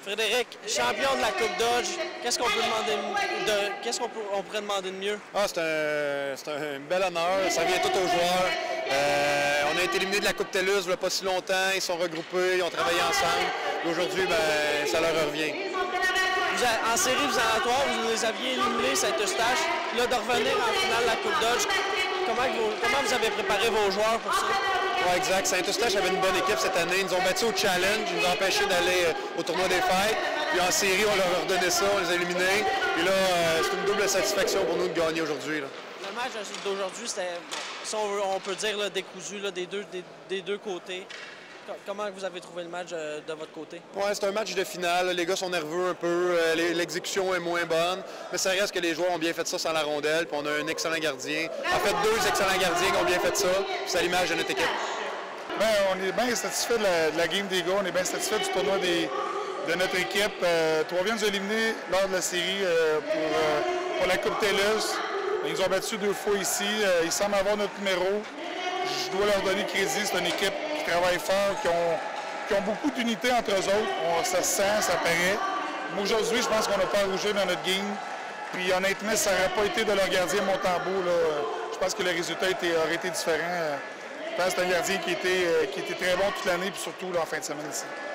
Frédéric, champion de la Coupe Dodge, qu'est-ce qu'on peut demander on pourrait demander de mieux? C'est un bel honneur, ça vient tout aux joueurs. On a été éliminés de la Coupe TELUS il n'y a pas si longtemps, ils sont regroupés, ils ont travaillé ensemble. Aujourd'hui, ça leur revient. En série éliminatoire, vous les aviez éliminés, Saint-Eustache. Là, de revenir en finale de la Coupe Dodge, comment vous avez préparé vos joueurs pour ça? Oui, exact. Saint-Eustache avait une bonne équipe cette année. Ils nous ont battus au challenge, ils nous ont empêchés d'aller au tournoi des fêtes. Puis en série, on leur a redonné ça, on les a éliminés. Puis là, c'est une double satisfaction pour nous de gagner aujourd'hui. Le match d'aujourd'hui, c'était, si on peut dire, là, décousu là, des deux côtés. Comment vous avez trouvé le match de votre côté? Oui, c'est un match de finale. Les gars sont nerveux un peu, l'exécution est moins bonne, mais ça reste que les joueurs ont bien fait ça sans la rondelle, puis on a un excellent gardien. En fait, 2 excellents gardiens qui ont bien fait ça, c'est à l'image de notre équipe. Bien, on est bien satisfait de la game des gars, on est bien satisfait du tournoi de notre équipe. Trois-Rivières nous a éliminés lors de la série pour la Coupe TELUS. Ils nous ont battus 2 fois ici. Ils semblent avoir notre numéro. Je dois leur donner crédit, c'est une équipe qui travaille fort, qui ont beaucoup d'unité entre eux autres. Ça se sent, ça paraît. Mais aujourd'hui, je pense qu'on n'a pas rougé dans notre game. Puis honnêtement, si ça n'aurait pas été de leur gardien Montembeault, je pense que le résultat aurait été différent. Je pense que c'est un gardien qui était très bon toute l'année, puis surtout là, en fin de semaine ici.